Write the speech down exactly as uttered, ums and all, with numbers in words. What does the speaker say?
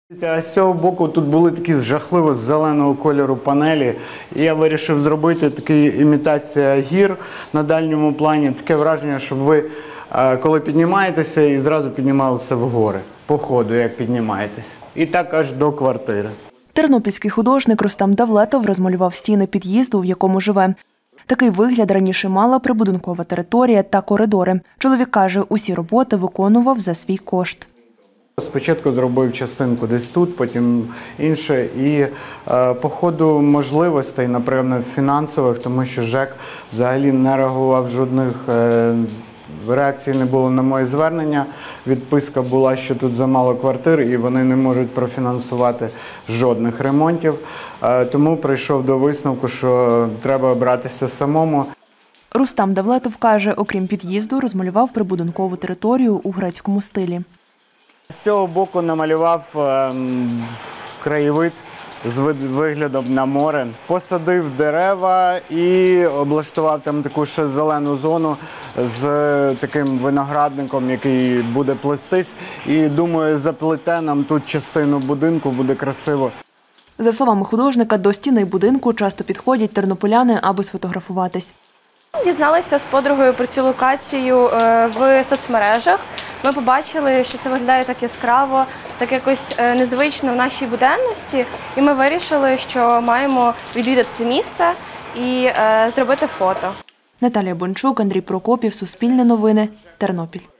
А з цього боку тут були такі жахливо зеленого кольору панелі. І я вирішив зробити таку імітацію гір на дальньому плані. Таке враження, щоб ви, коли піднімаєтеся, і зразу піднімалися вгори. По ходу, як піднімаєтесь. І так аж до квартири. Тернопільський художник Рустам Давлетов розмалював стіни під'їзду, в якому живе. Такий вигляд раніше мала прибудинкова територія та коридори. Чоловік каже, усі роботи виконував за свій кошт. Спочатку зробив частинку десь тут, потім інше. І е, по ходу можливостей, напевно, фінансових, тому що ЖЕК взагалі не реагував, жодних е, реакцій не було на моє звернення. Відписка була, що тут замало квартир і вони не можуть профінансувати жодних ремонтів. Е, тому прийшов до висновку, що треба братися самому. Рустам Давлетов каже, окрім під'їзду, розмалював прибудинкову територію у грецькому стилі. З цього боку намалював е, краєвид з виглядом на море. Посадив дерева і облаштував там таку ще зелену зону з таким виноградником, який буде плестись. І, думаю, заплете нам тут частину будинку, буде красиво. За словами художника, до стіни будинку часто підходять тернополяни, аби сфотографуватись. Дізналися з подругою про цю локацію в соцмережах. Ми побачили, що це виглядає так яскраво, так якось незвично в нашій буденності. І ми вирішили, що маємо відвідати це місце і зробити фото. Наталія Бончук, Андрій Прокопів, Суспільне новини, Тернопіль.